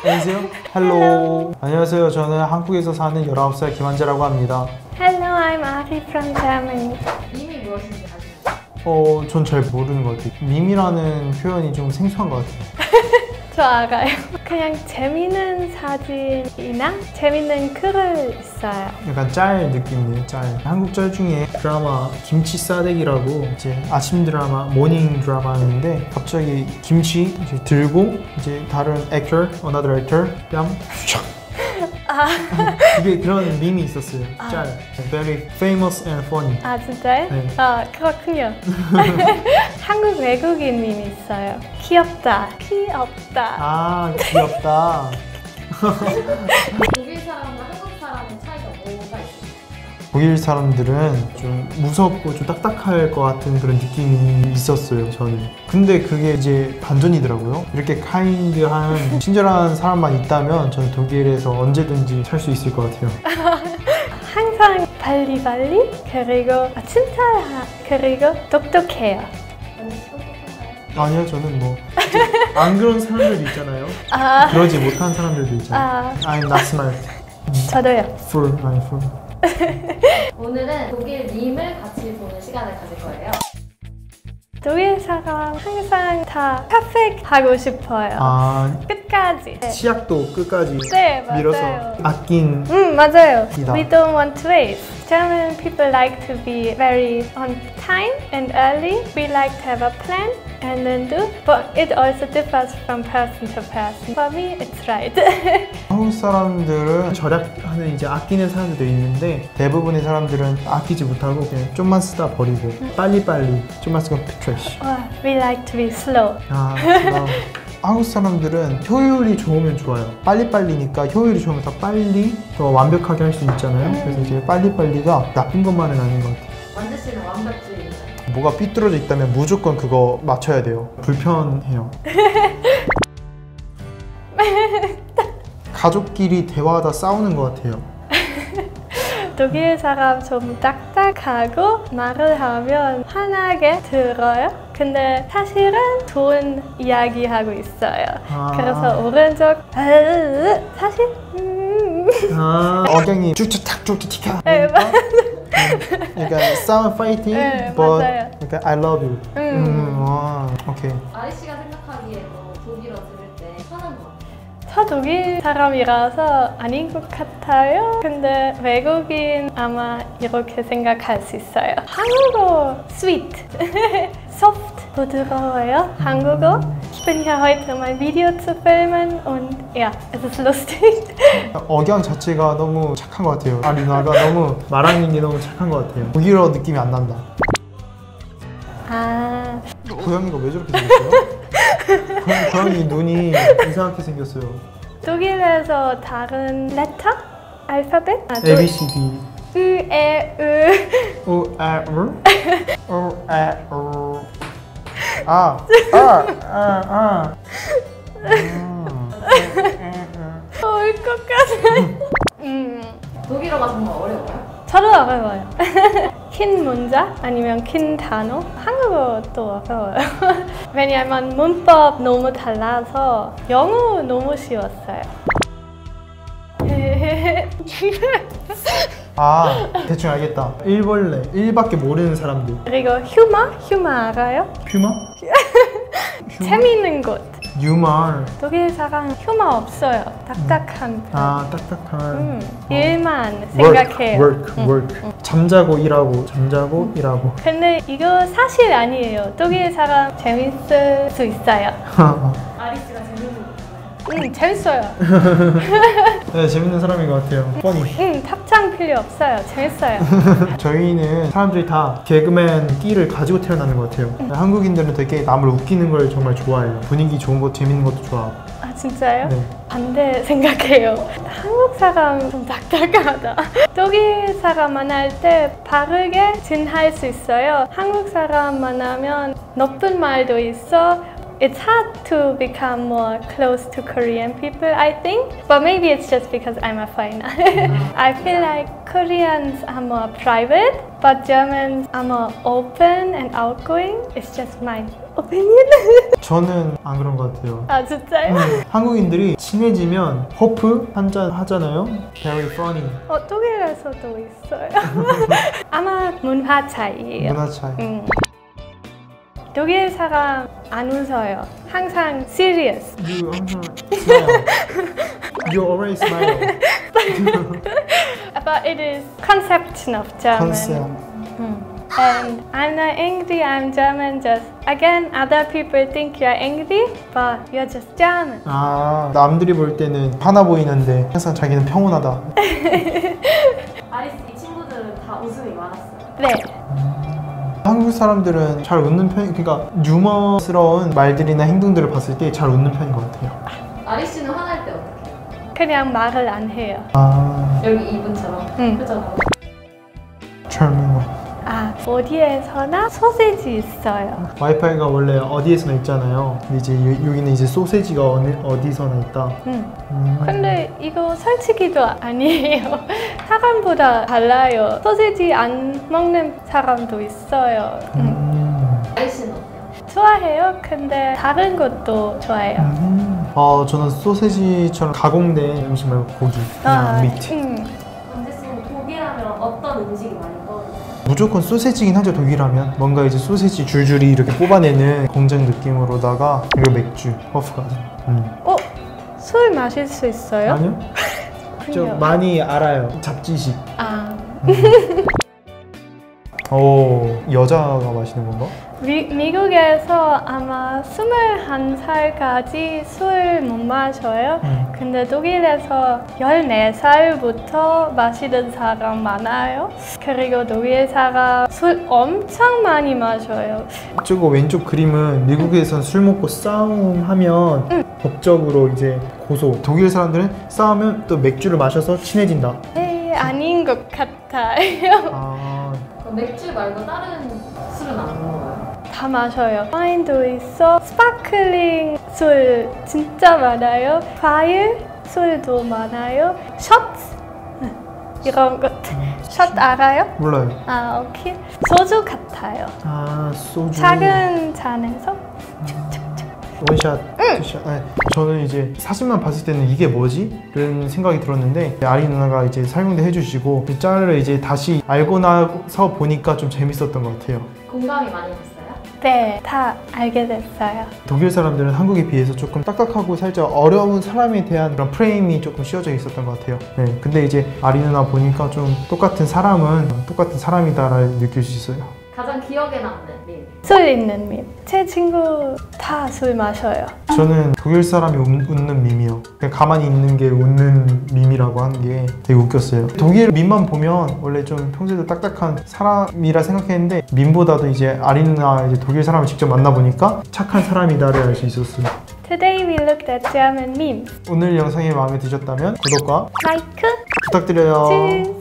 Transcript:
안녕하세요. 헬로. 안녕하세요. 저는 한국에서 사는 19살 김한재라고 합니다. Hello, I'm Ari from Germany. 밈이 무엇인지 아시나요? 전 잘 모르는 것 같아요. 밈이라는 표현이 좀 생소한 것 같아요. 저 알아요. 그냥 재밌는 사진이나 재밌는 글을 있어요. 약간 짤 느낌이에요. 짤. 한국 짤 중에 드라마 김치 싸대기라고 이제 아침 드라마, 모닝 드라마인데 갑자기 김치 이제 들고 이제 다른 actor, another actor 뺨 이게 그런 밈이 있었어요. 짤. Very famous and funny. 아 진짜요? 네. 그렇군요. 한국 외국인 밈이 있어요. 귀엽다. 아, 귀엽다. 독일 사람과 한국 사람의 차이가 뭐가 있어요? 독일 사람들은 좀 무섭고 좀 딱딱할 것 같은 그런 느낌이 있었어요, 저는. 근데 그게 이제 반전이더라고요. 이렇게 카인드한, 친절한 사람만 있다면 저는 독일에서 언제든지 살 수 있을 것 같아요. 항상 빨리빨리 그리고 그리고 똑똑해요. 완전 똑똑한가요? 아니요, 저는 뭐 안 그런 사람들도 있잖아요. 그러지 못한 사람들도 있잖아요. I'm not smart. 저도요. Fool, I'm fool. 오늘은 독일 밈을 같이 보는 시간을 가질 거예요. 독일 사람 항상 다 퍼펙트 하고 싶어요. 끝까지. 치약도 끝까지 네, 맞아요. 밀어서 아낀. 맞아요. 이다. We don't want to waste. German people like to be very on time and early. We like to have a plan and then do. But it also differs from person to person. For me, it's right. 한국 사람들은 절약하는 이제 아끼는 사람들도 있는데 대부분의 사람들은 아끼지 못하고 그냥 좀만 쓰다 버리고 빨리빨리 좀만 쓰고 트래쉬. We like to be slow. 한국 사람들은 효율이 좋으면 좋아요. 빨리빨리니까 효율이 좋으면 더 빨리 더 완벽하게 할 수 있잖아요. 그래서 이제 빨리빨리가 나쁜 것만은 아닌 것 같아요. 완주 씨는 완벽주의인가요? 뭐가 삐뚤어져 있다면 무조건 그거 맞춰야 돼요. 불편해요. 가족끼리 대화하다 싸우는 것 같아요. 독일 사람 좀 딱딱하고 말을 하면 편하게 들어요. 근데 사실은 좋은 이야기 하고 있어요. 그래서 오른쪽 사실 억양이 쭉쭉탁 쭉쭉탁. 네, 그러니까 sound fighting, 네, but 맞아요. 그러니까 I love you. 오케이. 아리 씨가 생각하기에 독일어 들을 때 편한 것 같아요. 저 독일 사람이라서 아닌 것 같아요. 근데 외국인 아마 이렇게 생각할 수 있어요. 한국어 sweet, soft, 부드러워요. 한국어. Ich bin hier heute, um ein Video zu filmen und ja, es ist lustig. 억양 자체가 너무 착한 것 같아요. 아리나가 너무 말하는 게 너무 착한 것 같아요. 독일어 느낌이 안 난다. 고양이가 왜 저렇게 생겼어요? 고양이 눈이 이상하게 생겼어요. 독일에서 다른 레터? 알파벳? A, B, C, D. 으, 에, 으. U, A, U. U, A, U. 올 것 같아. 독일어가 정말 어려워요? 저도 어려워요. 긴 문자 아니면 긴 단어? 한국어도 어려워요. 왜냐면 문법 너무 달라서 영어 너무 쉬웠어요. 대충 알겠다. 일벌레, 일밖에 모르는 사람들. 그리고 휴머 알아요? 퓨마? 재밌는 것. 유말. 독일 사람 휴머 없어요. 딱딱한 편. 딱딱한. 일만 생각해요. work. 잠자고 일하고, 잠자고 일하고. 근데 이거 사실 아니에요. 독일 사람 재밌을 수 있어요. 아리 씨가 재밌는 거 있나요? 재밌어요. 네, 재밌는 사람인 것 같아요. 뻔히. 답장 필요 없어요. 재밌어요. 저희는 사람들이 다 개그맨 끼를 가지고 태어나는 것 같아요. 한국인들은 되게 남을 웃기는 걸 정말 좋아해요. 분위기 좋은 것, 재밌는 것도 좋아하고. 아 진짜요? 네. 반대 생각해요. 한국 사람 좀 딱딱하다. 독일 사람 만날 때 바르게 진할 수 있어요. 한국 사람 만나면 높은 말도 있어. It's hard to become more close to Korean people, I think. But maybe it's just because I'm a foreigner. I feel like Koreans are more private, but but Germans are more open and outgoing. It's just my opinion. 저는 안 그런 것 같아요. 아 진짜요? 한국인들이 친해지면 허프 한잔 하잖아요. Very funny. 독일에서도 있어요. 아마 문화 차이예요. 문화 차이. 독일 사람 안 웃어요. 항상 serious. You 항상 smile. You always smile. But it is conception of German. Concept. And I'm not angry, I'm German. Just again, other people think you're angry, but you're just German. 아, 남들이 볼 때는 화나 보이는데 항상 자기는 평온하다. 아리스 이 친구들은 다 웃음이 많았어요. 네. 한국 사람들은 잘 웃는 편, 그러니까 유머스러운 말들이나 행동들을 봤을 때 잘 웃는 편인 것 같아요. 아리씨는 화날 때 어떻게 해요? 그냥 말을 안 해요. 아, 여기 이분처럼 응. 그죠? 젊은 거. 아, 어디에서나 소세지 있어요. 와이파이가 원래 어디에서나 있잖아요. 근데 이제 여기는 이제 소세지가 어디서나 있다. 근데 이거 솔직히도 아니에요. 사람보다 달라요. 소세지 안 먹는 사람도 있어요. 아리씨는 어때요? 좋아해요. 근데 다른 것도 좋아해요. 저는 소세지처럼 가공된 음식 말고 고기, 그냥 미트. 언제쯤 독일하면 어떤 음식이 많이 떠오르세요? 무조건 소세지긴 하죠. 독일하면 뭔가 이제 소세지 줄줄이 이렇게 뽑아내는 공장 느낌으로다가 그리고 맥주, 허프가든. 술 마실 수 있어요? 아니요? 좀 많이 알아요. 잡지식. 아, 오, 여자가 마시는 건가? 미국에서 아마 21살까지 술 못 마셔요. 근데 독일에서 14살부터 마시는 사람 많아요. 그리고 독일 사람 술 엄청 많이 마셔요. 저거 왼쪽 그림은 미국에선 술 먹고 싸움하면 법적으로 이제 고소. 독일 사람들은 싸우면 또 맥주를 마셔서 친해진다. 에이, 아닌 것 같아요. 아, 그럼 맥주 말고 다른 술은 안 먹어요? 다 마셔요. 와인도 있어. 스파클링 술 진짜 많아요. 과일 술도 많아요. 셔츠 이런 것. 셔츠 알아요? 몰라요. 아, 오케이. 소주 같아요. 아, 소주. 작은 잔에서 원샷, 투샷. 아니, 저는 이제 사진만 봤을 때는 이게 뭐지? 이런 생각이 들었는데 아리 누나가 이제 설명도 해주시고 짤을 이제 다시 알고 나서 보니까 좀 재밌었던 것 같아요. 공감이 많이 됐어요? 네, 다 알게 됐어요. 독일 사람들은 한국에 비해서 조금 딱딱하고 살짝 어려운 사람에 대한 그런 프레임이 조금 씌워져 있었던 것 같아요. 네, 근데 이제 아리 누나 보니까 좀 똑같은 사람은 똑같은 사람이다를 느낄 수 있어요. 가장 기억에 남는 밈. 술 있는 밈. 제 친구 다 술 마셔요. 저는 독일 사람이 웃는 밈이요. 그냥 가만히 있는 게 웃는 밈이라고 하는 게 되게 웃겼어요. 독일 밈만 보면 원래 좀 평소에도 딱딱한 사람이라 생각했는데 밈보다도 이제 아리나 이제 독일 사람을 직접 만나보니까 착한 사람이다를 알 수 있었어요. Today we looked at German memes. 오늘 영상이 마음에 드셨다면 구독과 마이크 부탁드려요. Tschüss.